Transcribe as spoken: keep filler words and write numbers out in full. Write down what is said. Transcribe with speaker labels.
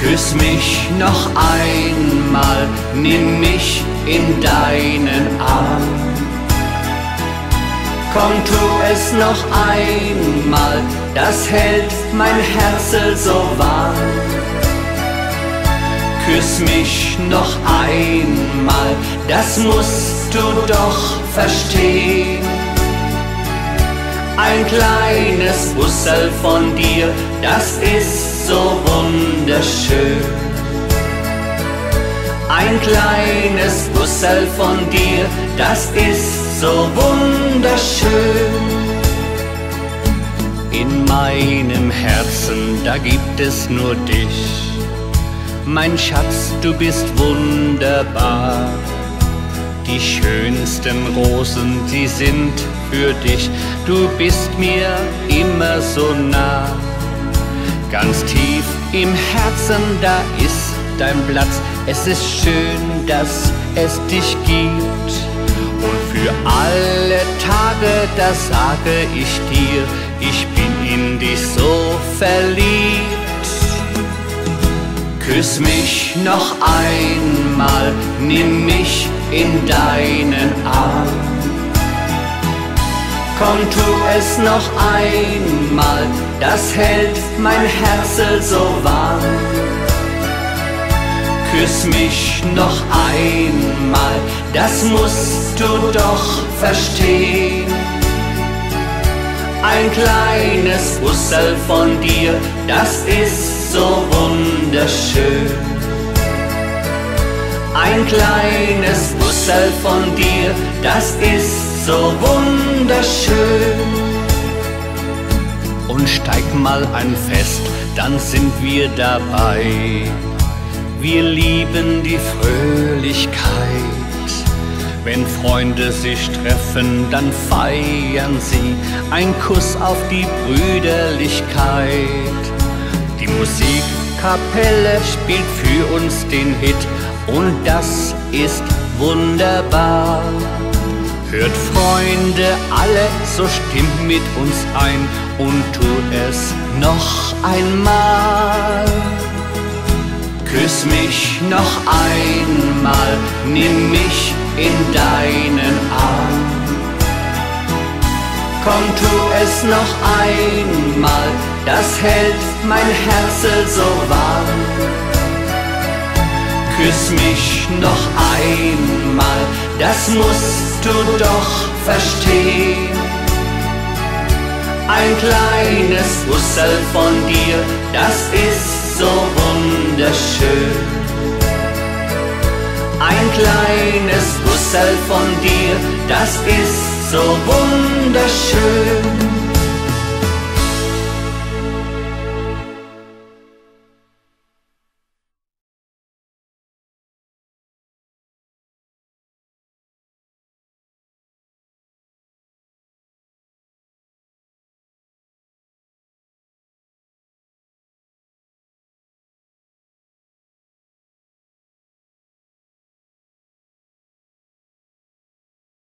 Speaker 1: Küss mich noch einmal, nimm mich in deinen Arm. Komm, tu es noch einmal, das hält mein Herzl so warm. Küss mich noch einmal, das musst du doch verstehen. Ein kleines Busserl von dir, das ist so wunderschön. Ein kleines Busserl von dir, das ist so wunderschön. In meinem Herzen, da gibt es nur dich. Mein Schatz, du bist wunderbar. Die schönsten Rosen, sie sind für dich. Du bist mir immer so nah. Ganz tief im Herzen, da ist dein Platz. Es ist schön, dass es dich gibt. Und für alle Tage, da sage ich dir, ich bin in dich so verliebt. Küss mich noch einmal, nimm mich in deinen Arm. Komm, tu es noch einmal, das hält mein Herzl so warm. Küss mich noch einmal, das musst du doch verstehen. Ein kleines Busserl von dir, das ist so wunderschön. Ein kleines Busserl von dir, das ist so wunderschön. Und steig mal ein Fest, dann sind wir dabei. Wir lieben die Fröhlichkeit. Wenn Freunde sich treffen, dann feiern sie. Ein Kuss auf die Brüderlichkeit. Die Musikkapelle spielt für uns den Hit und das ist wunderbar. Hört Freunde alle, so stimmt mit uns ein und tu es noch einmal. Küss mich noch einmal, nimm mich in deinen Arm. Komm, tu es noch einmal, das hält mein Herzl so warm. Küss mich noch einmal, das musst du doch verstehen. Ein kleines Busserl von dir, das ist so wunderschön. Ein kleines Busserl von dir, das ist so wunderschön.